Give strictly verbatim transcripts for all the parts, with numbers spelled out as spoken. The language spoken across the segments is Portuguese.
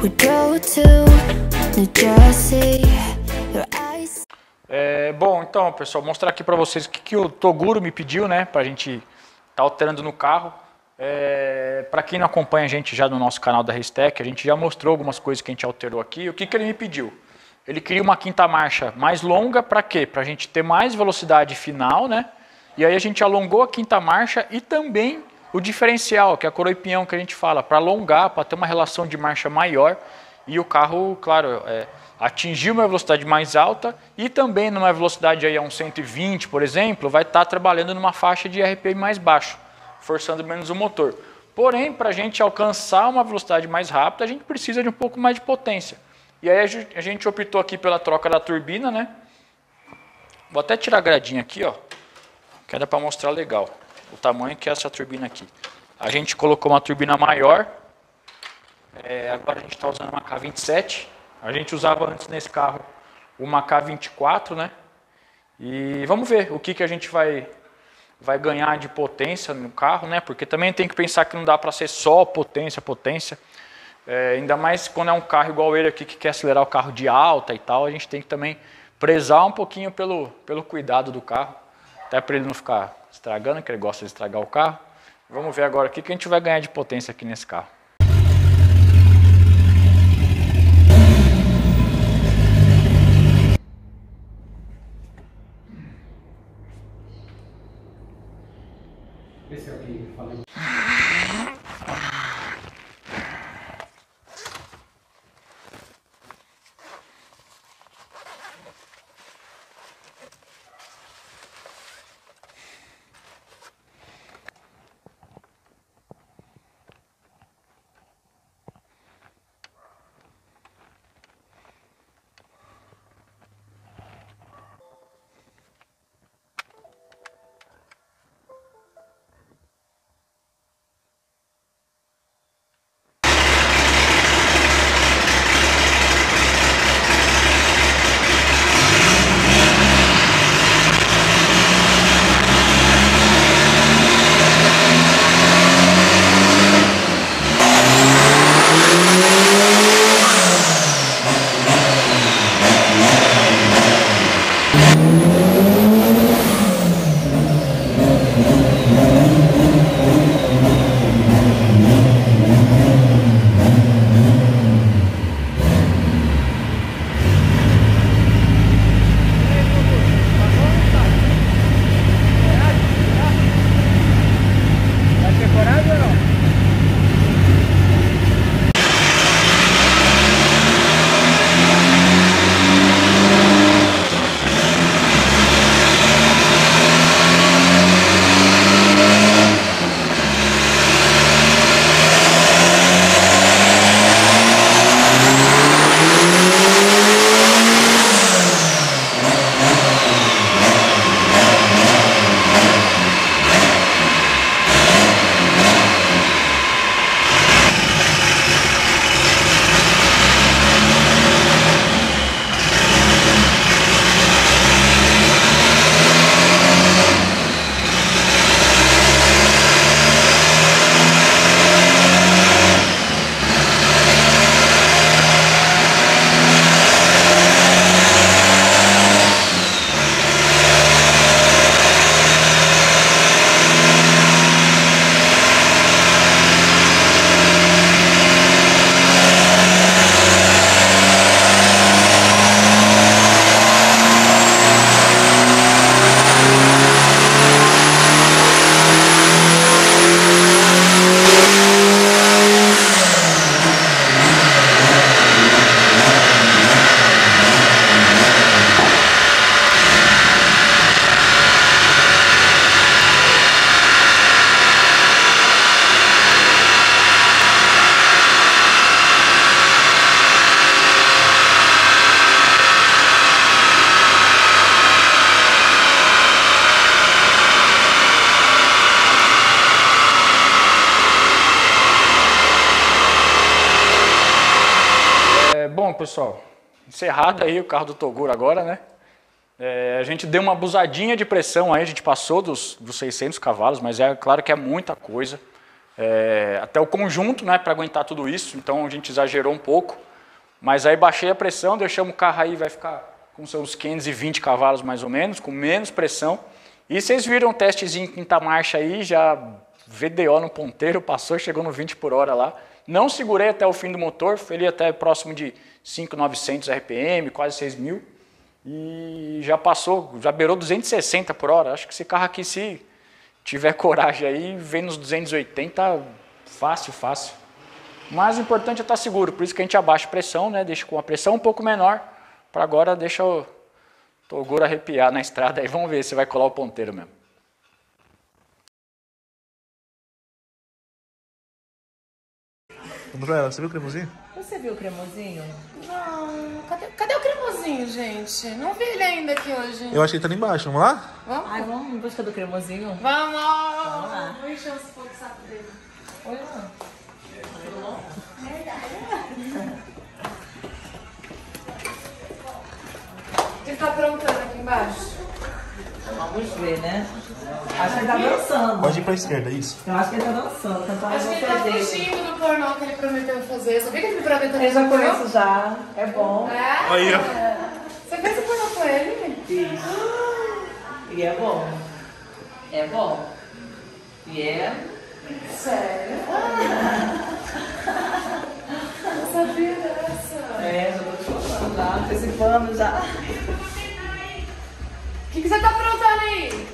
É, bom, então, pessoal, mostrar aqui para vocês o que, que o Toguro me pediu, né, pra gente tá alterando no carro. É, para quem não acompanha a gente já no nosso canal da Racetech, a gente já mostrou algumas coisas que a gente alterou aqui. O que, que ele me pediu? Ele queria uma quinta marcha mais longa, para quê? Para a gente ter mais velocidade final, né? E aí a gente alongou a quinta marcha e também o diferencial, que é a coroa e pinhão que a gente fala, para alongar, para ter uma relação de marcha maior e o carro, claro, é, atingir uma velocidade mais alta e também numa velocidade aí a uns cento e vinte, por exemplo, vai estar trabalhando numa faixa de R P M mais baixo, forçando menos o motor. Porém, para a gente alcançar uma velocidade mais rápida, a gente precisa de um pouco mais de potência. E aí a gente optou aqui pela troca da turbina, né? Vou até tirar a gradinha aqui, ó, que era para mostrar legal o tamanho que é essa turbina aqui. A gente colocou uma turbina maior, é, agora a gente está usando uma K vinte e sete. A gente usava antes nesse carro uma K vinte e quatro, né? E vamos ver o que, que a gente vai, vai ganhar de potência no carro, né? Porque também tem que pensar que não dá para ser só potência, potência. É, ainda mais quando é um carro igual ele aqui que quer acelerar o carro de alta e tal, a gente tem que também prezar um pouquinho pelo, pelo cuidado do carro, até para ele não ficar estragando, que ele gosta de estragar o carro. Vamos ver agora o que, que a gente vai ganhar de potência aqui nesse carro. Esse aqui, falei. Bom, pessoal, encerrado aí o carro do Toguro agora, né? É, a gente deu uma abusadinha de pressão aí, a gente passou dos, dos seiscentos cavalos, mas é claro que é muita coisa. é, até o conjunto, né, para aguentar tudo isso, então a gente exagerou um pouco, mas aí baixei a pressão, deixamos o carro aí, vai ficar com seus quinhentos e vinte cavalos mais ou menos, com menos pressão, e vocês viram um testezinho em quinta marcha aí, já V D O no ponteiro, passou, chegou no vinte por hora lá, não segurei até o fim do motor, foi ali até próximo de cinco mil e novecentos R P M, quase seis mil, e já passou, já beirou duzentos e sessenta por hora, acho que esse carro aqui, se tiver coragem aí, vem nos duzentos e oitenta, fácil, fácil. Mas o importante é estar seguro, por isso que a gente abaixa a pressão, né? Deixa com a pressão um pouco menor, para agora deixa o Toguro arrepiar na estrada, aí vamos ver se vai colar o ponteiro mesmo. Você viu o cremosinho? Você viu o cremosinho? Não, cadê, cadê o cremosinho, gente? Não vi ele ainda aqui hoje. Eu acho que ele tá ali embaixo, vamos lá? Vamos? Ai, vamos em busca do cremosinho? Vamos! Vamos lá. Vou encher os pouco o saco dele. Olha lá. Ele tá aprontando aqui embaixo. Vamos ver, né? Acho que ele tá dançando. Pode ir pra esquerda, isso. Eu acho que ele tá dançando, cantando Acho que ele tá fugindo do pornô que ele prometeu fazer. Sabia que ele me prometeu Eu já fazer pornô? conheço já. É bom. É? Aí, ó. Você fez o pornô com ele? Fiz. E é bom. É bom. E é... Sério? Não sabia dessa. É, já tô te falando já, antecipando já. O que, que você tá aprontando aí?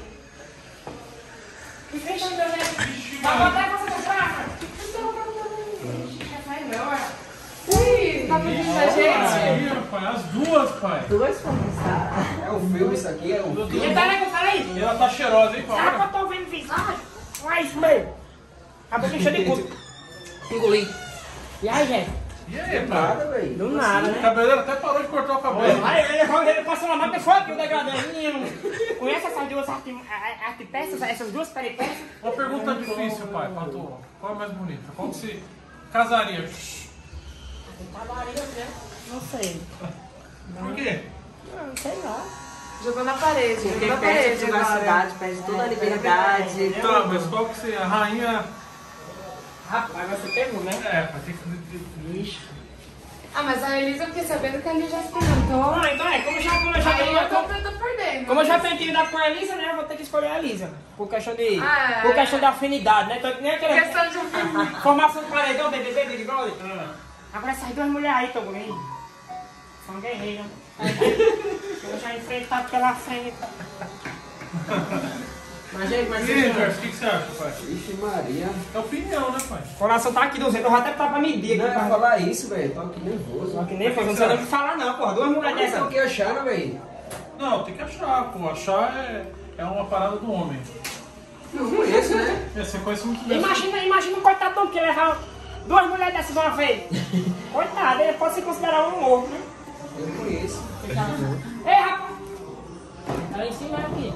Que fez meu neto? Vai botar você no carro? O que você tá aprontando aí? Sai não, é. Ui, tá pedindo da gente? Pai, as duas, pai. Duas começaram. É o filme isso aqui, é o filme. E tá legal, fala aí. Ela tá cheirosa, hein, Será que pai? eu tô vendo visagem? Não é isso mesmo. Acabou que encheu de cu. Engoli. E aí, gente? E aí, Nada, pai? velho. Do nada, O né? cabeleireiro até parou de cortar o cabelo. Aí ele, ele passou uma máquina de fogo que o degradadinho. Conhece essas duas arti- a- artipeças, essas duas peripécias? Uma pergunta difícil, pai, pra tu. Qual é mais bonita? Qual que se casaria? Casaria, né? Não sei. Por quê? Não, sei lá. Jogou na parede, jogou Porque na perde a parede agora. privacidade, perde toda a liberdade. Tá, mas qual que se... A rainha... Rapaz, você pegou, né? É, vai ter que... Vixe. Ah, mas a Elisa eu fiquei sabendo que a Elisa já se perguntou. Ah, então é, como eu já, como eu já Aí tenho... eu tô, Como, eu tô perdendo. como eu já tenho intimidade com a Elisa, né? Eu vou ter que escolher a Elisa. Por questão de... Ah, é. Por questão de afinidade, né? Então, nem aquela... Questão de... Formação do paredão, B B B, Big Brother. Agora essas duas mulheres aí, Toguro, aí. São guerreiras. Eu já enfrentado pela frente. Mas, gente, mas... E aí, Jorge, o que que você acha, pai? Vixe Maria. É opinião, né, pai? O coração tá aqui duzentos, eu vou até pra medir Não aqui. é Pra... falar isso, velho. Tô aqui nervoso. Só que nem foi, não sei nem o que falar não, porra. Duas mulheres Mas dessas. o que acharam, velho? Não, tem que achar, pô. Achar é, é uma parada do homem. Eu conheço, né? É, você conhece muito bem. Imagina, imagina um coitado do homem que levar duas mulheres dessas de uma vez. Coitado, ele pode se considerar um morto, né? Eu conheço. Ei, rapaz! Ela ensina aqui.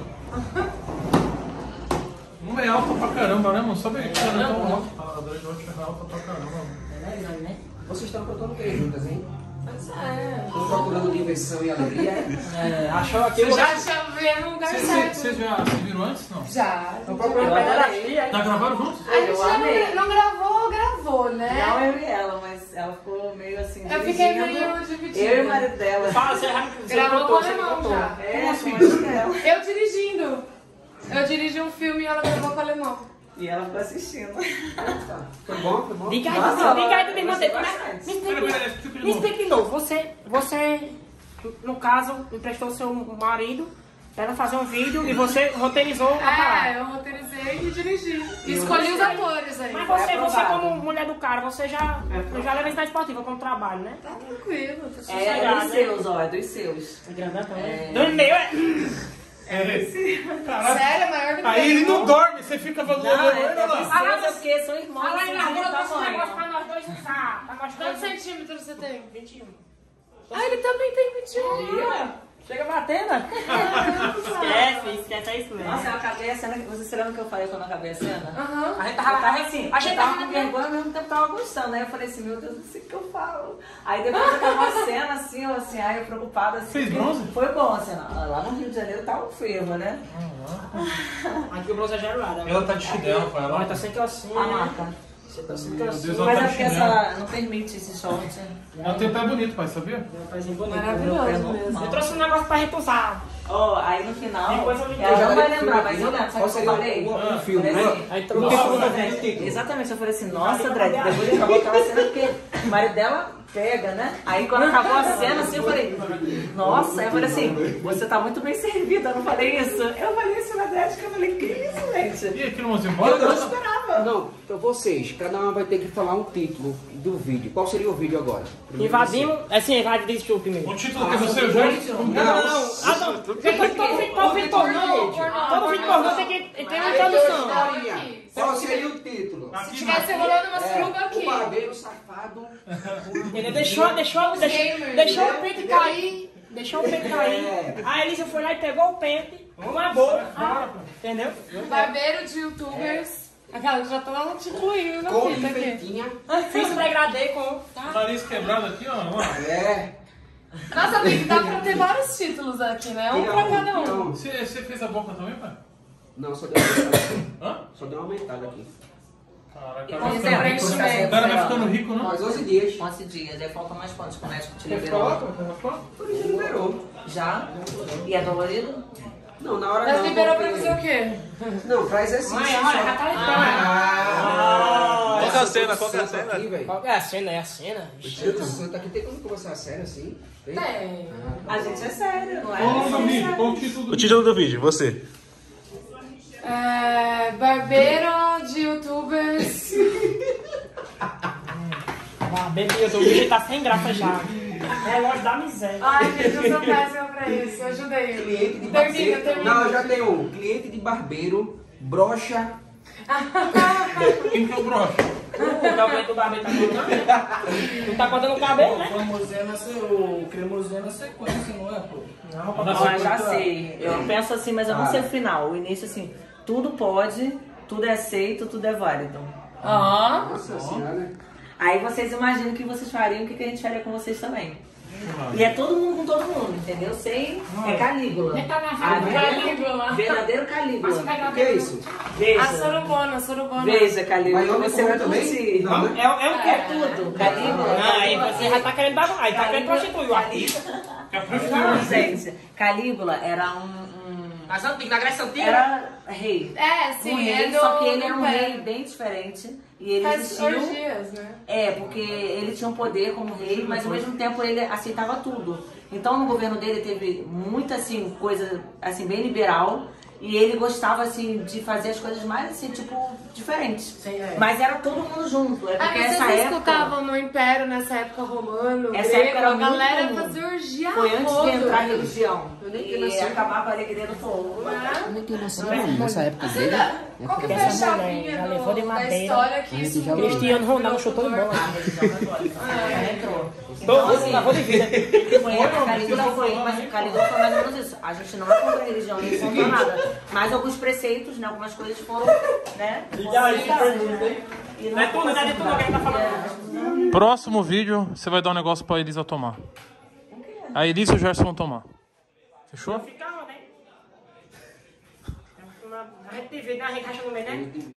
Uma é alta pra caramba, né, mano? Sabe que ela é tão alta. A Dredd Watch é alta pra caramba, mano. É verdade, né? Vocês estão aprontando o que juntas, hein? Mas é. Estão procurando diversão e alegria, é? É, achou aqui Eu o já achei no lugar Vocês certo. vocês já se viram antes, não? Já. Tô procurando pedaço. Tá gravando juntos? A gente Eu já amei. não, não gravou, gravou, Não né? eu e ela, mas ela ficou meio assim. Eu fiquei dirigindo. meio dividida. Eu e o marido dela. Fala, você já você Gravou contou, com o você alemão contou. já. É, com o marido dela. Eu dirigindo. Eu dirigi um filme e ela gravou com o alemão. E ela ficou assistindo. Tá. Foi bom, foi bom? Diga aí, Nossa, diga aí, ela diga aí, me mantém. gostou Me bastante. explica, Pera, pera, explica de me novo. explica de novo. Você, você, no caso, emprestou seu marido para ela fazer um vídeo e você roteirizou a parada. É, eu roteirizei e dirigi. E escolhi os atores aí. Mas Foi você, você aprovado. como mulher do cara, você já, já leva isso na esportiva como trabalho, né? Tá tranquilo. Tá É, Sossegado, é dos né? seus, ó, é dos seus. É. Dois e meio é... Caralho. Sério, é maior do que Aí ele eu. não dorme, você fica falando. Não, é, olha é lá. dos seus, é porque são irmãos. Fala aí, são na do rua, mesmo esse negócio tamanho. pra nós dois usar. Pra nós Quantos dois... centímetros você tem? vinte e um. Ah, ele também tem vinte e um. Ih, Chega batendo. Esquece, esquece, é isso mesmo. Nossa, eu acabei a cena. Vocês se lembram que eu falei quando eu acabei a cena? Aham. A gente Eu tava, tava assim, a gente eu tava tava com vergonha, ao mesmo tempo tava gostando. Aí eu falei assim, meu Deus, não sei o que eu falo. Aí depois acabou a cena, assim, eu assim, aí eu preocupada assim. Fez bronze? Foi bom, assim, lá no Rio de Janeiro tá um fervo, né? Aqui o bronze é gelado. Ela tá de chinelo com ela. Olha, tá sem calcinha. A né? marca. Você tá sem Meu calcinha. Deus, ela Mas tá é de porque chinelo. essa não permite esse short. Ela tem um pé bonito, pai, sabia? Meu pezinho bonito. Maravilhoso mesmo. Eu trouxe um negócio pra gente usar. Ó, aí no final, Depois eu lhe ela já não vai lembro lembrar, do mas eu filme. lembro, sabe Qual o que eu seria falei? o- o Eu filme, falei né? assim, Aí No trouxe filme, uma né? Do título. exatamente, eu falei assim, nossa, Dredd, depois que acabou aquela cena, porque o marido dela pega, né? Aí quando acabou a cena, assim, eu falei, nossa, aí eu falei assim, você tá muito bem servida, eu não falei isso. Eu falei isso na Dredd, que eu falei, que isso, gente? E aqui no Mozinho, Eu bora? não esperava. Não, então vocês, cada um vai ter que falar um título do vídeo. Qual seria o vídeo agora? Primeiro Invadimos. É sim, invade desse show primeiro. O título que você viu? Não, não, não. Ah, não. Porque todo, todo, vídeo- todo vídeo pornô. Todo vídeo pornô tem que ter uma introdução. você. Qual seria o título? Se tivesse rolando uma suruba É, aqui. o barbeiro safado. Ele deixou, deixou, deixou, deixou o pente cair. Deixou o pente cair. É. A Elisa foi lá e pegou o pente com a boca. Entendeu? Barbeiro de youtubers. Aquela que já tô te incluindo na Com fita aqui. enfeitinha. Fiz degradê com. Nariz quebrado aqui, ó. ó. É. Nossa, amigo, dá pra ter vários títulos aqui, né? Um pra cada um. Não, Você, você fez a boca também, pai? não, só deu uma aumentada aqui. Hã? Só deu uma aumentada aqui. Caraca, E tá como ficando sempre, rico. preenchimento, O cara vai né? ficando rico, não? Mais onze dias. onze dias, aí faltam mais quantos que o médico te Quer liberou? falar? Quer falar? Por isso liberou. Já? E é dolorido? Não, na hora Mas não. liberou pra porque- fazer o quê? Não, pra exercício. Mãe, só. olha, já tá então. Ah, Qual que é a cena? Qual que é a Santo cena? aqui, velho. Qual que é a cena? É a cena? Santo Santo aqui tem como conversar sério assim? Tem? Tem. A gente é sério, não é? Qual o nome do vídeo? Qual o título do O vídeo? título do vídeo, você. É, barbeiro de youtubers. Ah, bebê, o bicho tá sem graça já. É longe da miséria. Ai, gente, eu sou péssima pra isso. Ajudei. Cliente de Termina, barbeiro. termina. Não, eu já tenho um. Cliente de barbeiro, brocha. Quem que é o broche? O cabelo do barbeiro tá cortando. Não tá cortando o cabelo, né? O cremosinho na sequência, não é, pô? Não, Na Ó, eu já sequência- sei. Eu penso assim, mas eu não Ah. sei o final. O início, assim, tudo pode, tudo é aceito, tudo é válido. Ó. Nossa senhora. Aí vocês imaginam o que vocês fariam, o que que a gente faria com vocês também. E é todo mundo com todo mundo, entendeu? Sem. É Calígula. Tá na Ah, vida, Calígula. Verdadeiro Calígula. O que é isso? A Veja. surubona, a surubona. Veja, Calígula. Mas homem Você com vai também? curtir. Não, né? É, é o É quê? tudo. Calígula. Não, aí você já tá querendo babar, aí tá querendo prostituir o artista. Não, gente. Calígula era um. um- Mas antigo, na Grécia Antiga. Era rei. É, sim, um rei, é do, só que ele era um do pé. rei bem diferente. E ele Faz existiu. orgias, né? É, porque ele tinha um poder como rei, mas ao mesmo tempo ele aceitava tudo. Então no governo dele teve muita assim, coisa assim, bem liberal. E ele gostava assim de fazer as coisas mais assim, tipo, diferentes. Mas era todo mundo junto. É Ah, porque vocês essa não época escutavam no Império, nessa época romano, Essa grego, época era a galera muito comum. fazia orgia foi antes rodo. de entrar a religião. nem E nasci. acabar com a alegria do povo. Não tem noção nessa época Você dele. dá- Qual que foi a Essa mulher chavinha já do- levou de da madeira. história que isso mudou? Cristiano Ronaldo chutou de bola. A religião católica. Ela entrou. Todo Então, mundo assim, lavou de vida. Foi, a Calígula foi, mas o Calígula foi mais ou menos isso. A gente não é contra a religião, nem contra nada. Mas alguns preceitos, né, algumas coisas foram, né? Já, isso foram foi- citadas, né? E Não é tudo, não é de tudo que a gente tá falando. Próximo vídeo, você vai dar um negócio pra Elisa tomar. A Elisa e o Gerson vão tomar. Fechou? Ficava, né? A gente vê, né? A gente racha no meio, né?